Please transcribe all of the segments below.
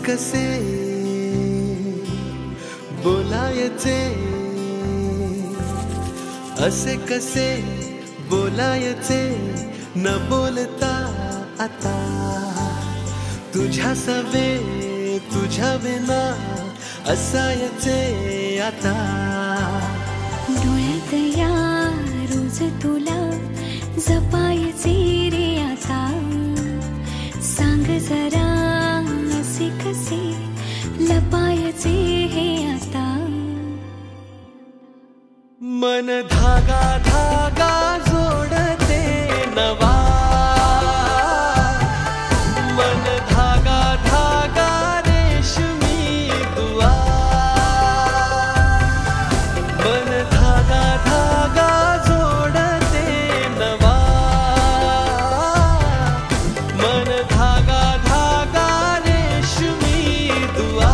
कसे बोलायचे, असे कसे बोलायचे न बोलता आता, तुझ्या सवे तुझ्या विना असायचे आता. डोळ्यात या रोज तुला जपायचे रे आता, सांग जरा असे कसे लपायचे हे आता. मन धागा धागा जोडते नवा, मन धागा धागा रेशमी दुआ, मन धागा धागा जोडते नवा, मन धागा धागा रेशमी दुआ.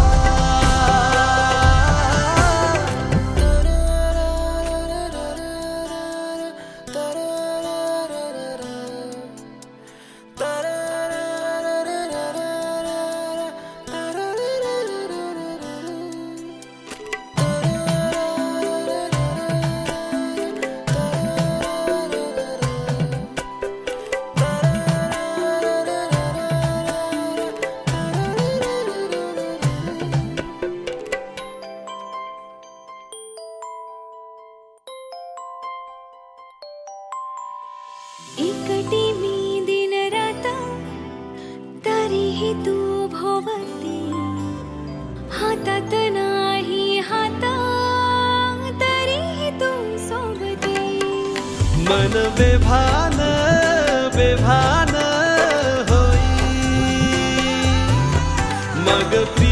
एकटी मी दिन रात तरीही तू भोवती, हातात नाही हात तरीही तू सोबती. मन बेभान बेभान होई मग